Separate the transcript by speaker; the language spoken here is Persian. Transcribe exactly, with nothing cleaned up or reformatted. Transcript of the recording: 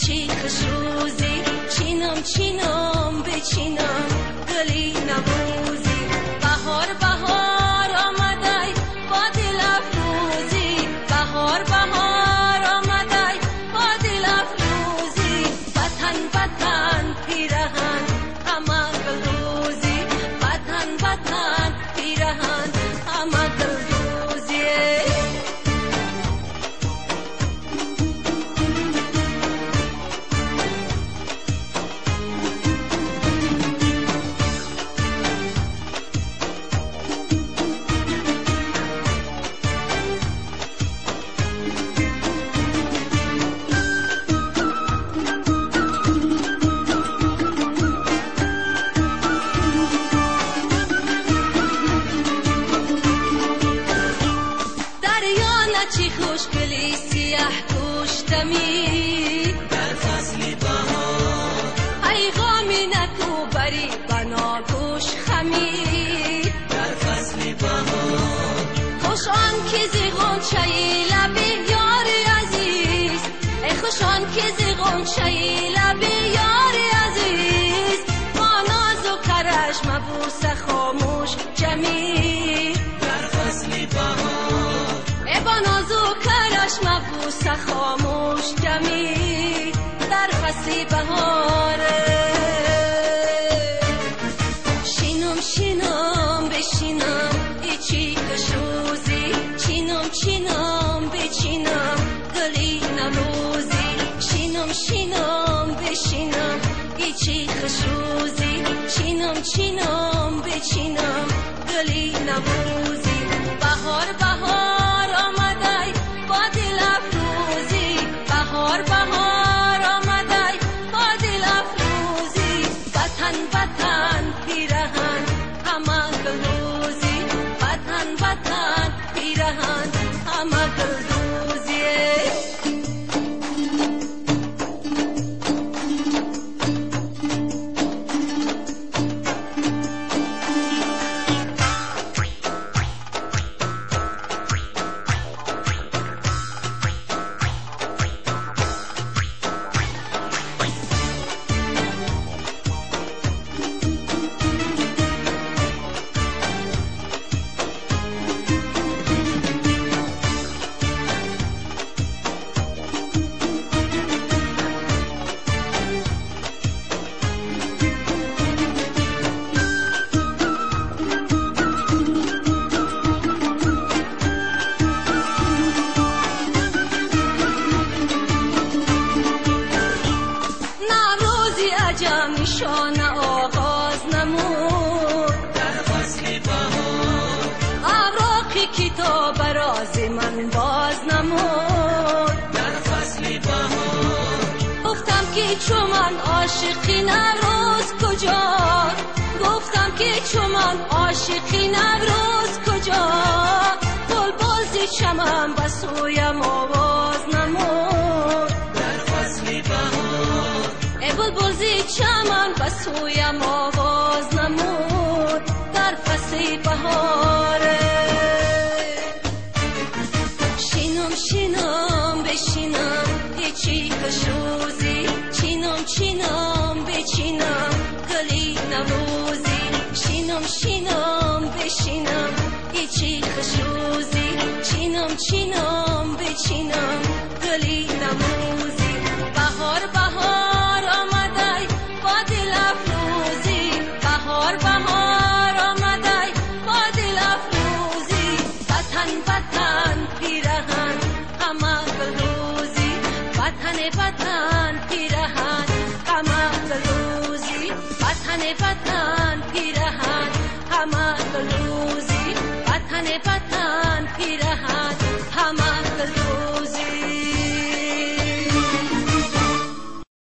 Speaker 1: ایچی خشوزی چینم چینم بچینم گلی نوروزی بهار بهار آمدای با دل افروزی بهار بهار آمدای با دل افروزی وطن وطن پیرهن همه گلروزی وطن وطن پیرهن همه گلروزی چی خوشگلی سیاه گوشتمی
Speaker 2: در فصل بهار
Speaker 1: ای غامی نکو بری بنا گوش خمی
Speaker 2: در فصل بهار
Speaker 1: خوش آن که زیغون چایی لبی یاری عزیز ای خوش آن که زیغون چایی لبی یاری عزیز با ناز و کرش مبوس خاموش جمی
Speaker 2: در فصل بهار
Speaker 1: با ناز و کرش مبوس خاموش جمی در فصل بهاره شینم شینم بشینم ایچی کشوزی چینم چینم بچینم گلی نوروزی شینم شینم بشینم ایچی خشوزی چینم چینم بچینم گلی نوروزی بهار بهار آمدای با دل افروزی بهار بهار آمدای با دل افروزی وطن وطن پیرهن همه گلروزی وطن وطن پیرهن همه گلروزی عجم نشان آغاز نمود
Speaker 2: در فصل بهار
Speaker 1: اوراق کتاب راز من باز نمود
Speaker 2: در فصل بهار
Speaker 1: گفتم که چو من عاشقی نوروز کجا گفتم که چو من عاشقی نوروز کجا بلبل ز چمن به سویم آواز نمود
Speaker 2: در فصل بهار
Speaker 1: ای بلبل زی چمن به سویم آواز نمود در فصل بهاره شینم شینم بشینم ایچی کشوزی چینم چینم بچینم گلی نوروزی شینم شینم بشینم ایچی خشوزی چینم چینم بچینم گلی نوروزی بهار بهار آمدای با دل افروزی بهار بهار آمدای با دل افروزی وطن وطن پیرهن همه گلروزی وطن وطن پیرهن همه گلروزی وطن وطن پیرهن همه گلروزی وطن وطن پیرهن